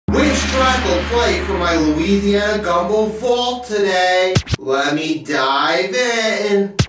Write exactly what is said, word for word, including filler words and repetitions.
Which track will play for my Louisiana Gumbo Vault today? Let me dive in.